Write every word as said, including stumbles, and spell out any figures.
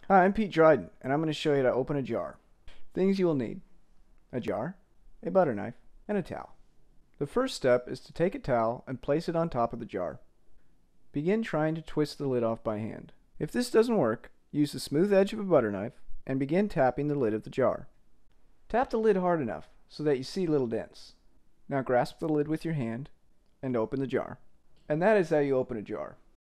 Hi, I'm Pete Dryden, and I'm going to show you how to open a jar. Things you will need: a jar, a butter knife, and a towel. The first step is to take a towel and place it on top of the jar. Begin trying to twist the lid off by hand. If this doesn't work, use the smooth edge of a butter knife and begin tapping the lid of the jar. Tap the lid hard enough so that you see little dents. Now grasp the lid with your hand and open the jar. And that is how you open a jar.